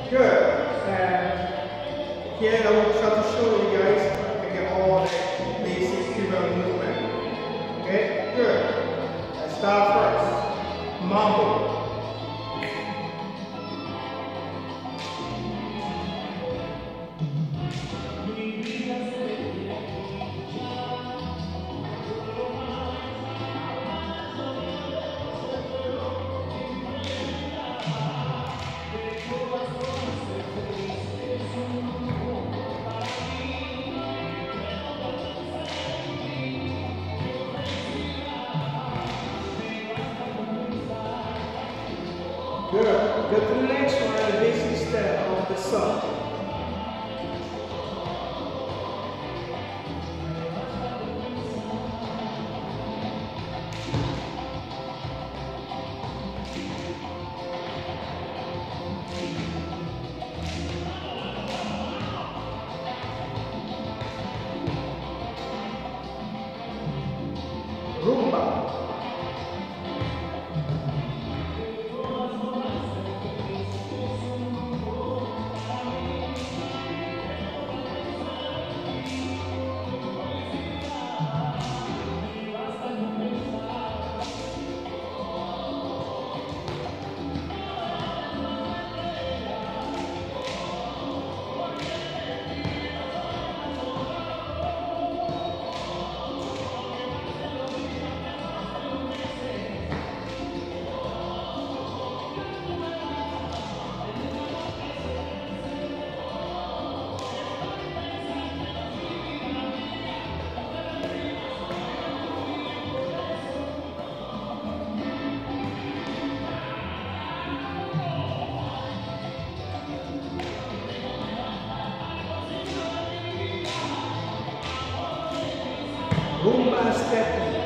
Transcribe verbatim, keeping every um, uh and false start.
Good. And here I will try to show you guys again all the basic Cuban movement. Okay, good. Let's start first. Mambo. Good. Go to the next one, the basic step of the song. Rumba. Rumba stepping.